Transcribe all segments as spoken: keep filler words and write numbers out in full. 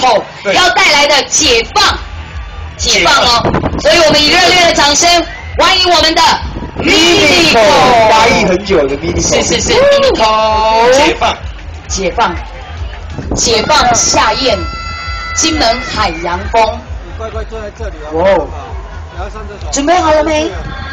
后要带来的解放，解放哦！所以我们以热烈的掌声欢迎我们的 Minico， 发育很久的 Minico， 是是是 Minico， 解放， 解放，解放夏宴，金门海洋风。 你乖乖坐在这里啊！ 哇哦， 然后上厕所。 准备好了没？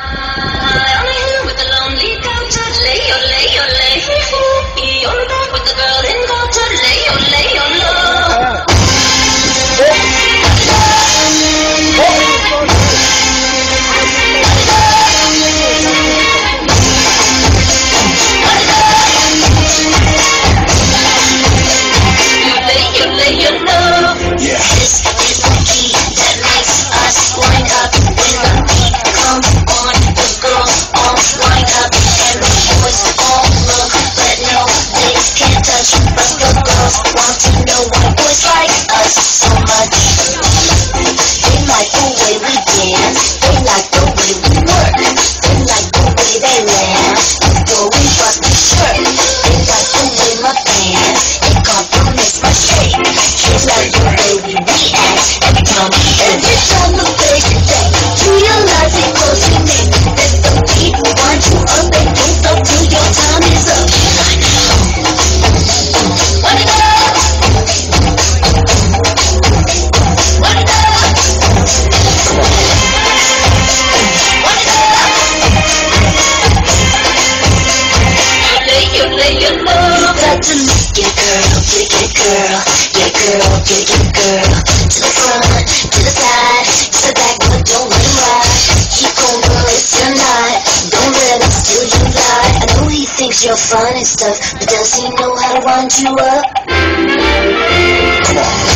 You're fun and stuff, but does he know how to wind you up? Come on.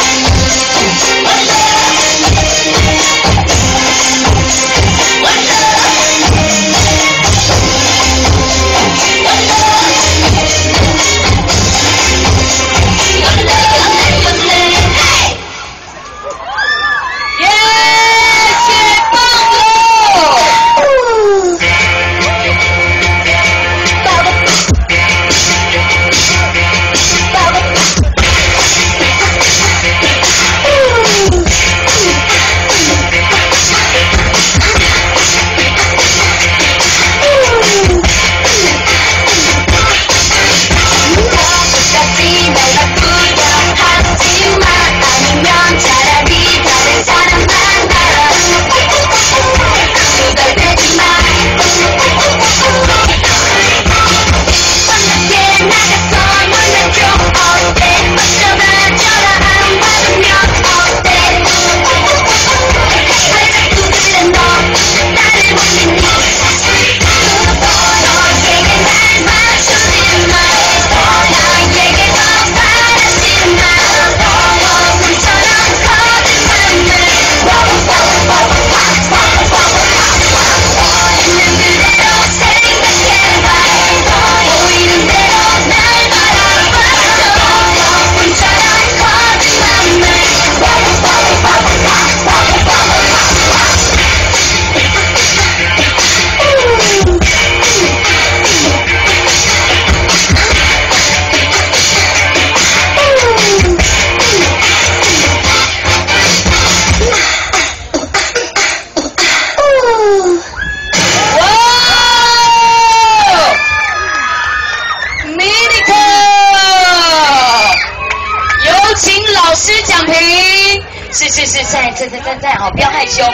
是是是，在在在在在，好，不要害羞。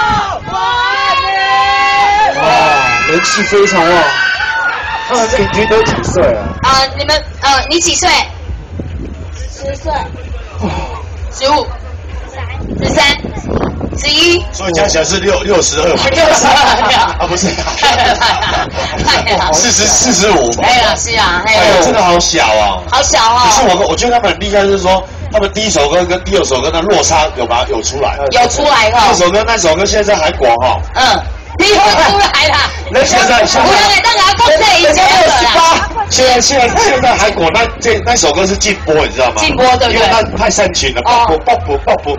哇，人气非常旺。他们平均都几岁啊？ 啊、呃，你们呃，你几岁？ 十岁。 十五。十三。十一。 所以加起来是六六十二。 六十二啊，不是。 太好。 四十四十五。 哎呀，是啊，哎呦，真的好小啊。 好小哦。 可是我我觉得他们很厉害，就是说。他们第一首歌跟第二首歌的落差有把有出来， 有出来哈。 这首歌那首歌现在在韩国哈。 嗯，你会出来啦。 那现在现在， 我来当然放这一些了啦。 现在现在现在韩国那这那首歌是禁播，你知道吗？ 禁播对不对？ 因为它太煽情了，爆不爆不爆不啪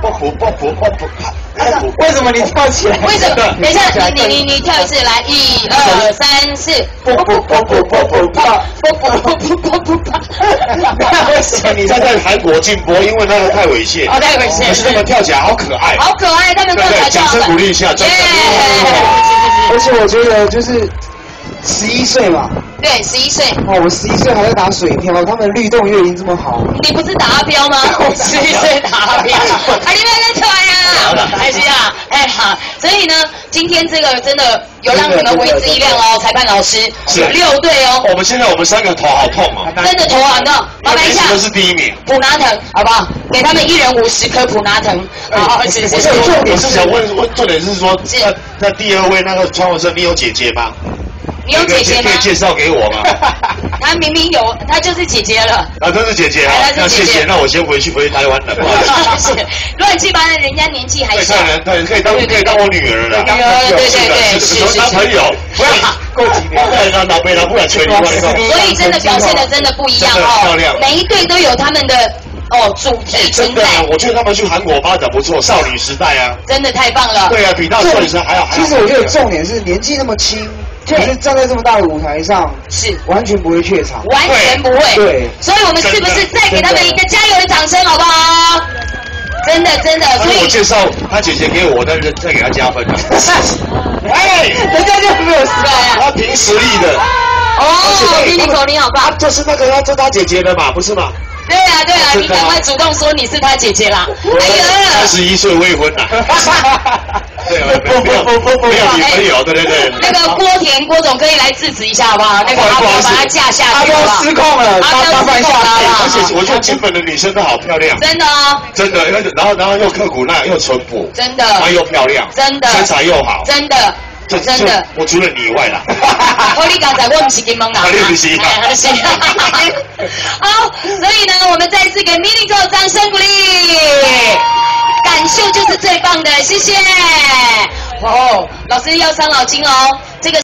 啵啵啵啵啵啵， 为什么你跳起来？ 为什么？等一下，你你你你跳一次，来，一二三四， 啵啵啵啵啵啵啵。 啵啵啵啵啵啵啵。 为什么你在在韩国禁播，因为那个太猥亵。 哦，太猥亵。 可是他们跳起来好可爱。 好可爱，他们跳起来掌声鼓励一下，真的。 而且我觉得就是十一岁嘛。 对，十一岁。 哦，我十一岁还在打水漂，他们律动乐已经这么好。 你不是打阿飘吗？十一岁打阿飘，啊，你们在出来呀？还是啊？哎好，所以呢，今天这个真的有让你们为之一亮哦，裁判老师有六队哦。 我们现在我们三个头好痛哦， 真的头好痛，麻烦一下。 都是第一名。 普拿疼，好不好？给他们一人五十颗普拿疼。好，是是是。 我是想问问，重点是说，那那第二位那个穿红色，你有姐姐吗？ 你有姐姐吗？ 可以介绍给我吗？ 她明明有，她就是姐姐了。 啊，真是姐姐啊！那谢谢，那我先回去回台湾了。 乱七八糟，人家年纪还小。 对，可以当可以当我女儿了。 女儿，对对对，是是是。 当朋友，不要够几年，对，让老辈老不敢吹你。 所以真的表现的真的不一样哦， 漂亮。 每一队都有他们的哦主题存在。 我觉得他们去韩国发展不错，少女时代啊， 真的太棒了。 对啊，比到少女时代还要。 其实我觉得重点是年纪那么轻。可是站在这么大的舞台上， 是完全不会怯场， 完全不会。 对， 所以我们是不是再给他们一个加油的掌声，好不好？真的真的。所以我介绍他姐姐给我，但是再给他加分。 哎，人家就没有实力啊， 他凭实力的。 哦，霹雳口你好棒， 就是那个要做他姐姐的嘛，不是吗？ 对啊对啊，你赶快主动说你是他姐姐啦！哎呀， 三十一岁未婚啦。对，没有没有没有女朋友，对对对。 那个郭田郭总可以来制止一下好不好？那个阿彪把他架下去， 阿彪失控了， 阿彪失控了。 而且我觉得金本的女生都好漂亮， 真的哦， 真的，然后然后又刻苦耐，又淳朴， 真的， 然后又漂亮， 真的， 身材又好， 真的。真的， 我除了你以外啦。 我你刚才我不是金蒙啦， 你不是啊？ 是。好，所以呢，我们再一次给 Minico 掌声鼓励，感秀就是最棒的，谢谢。哦，老师要伤脑筋哦，这个。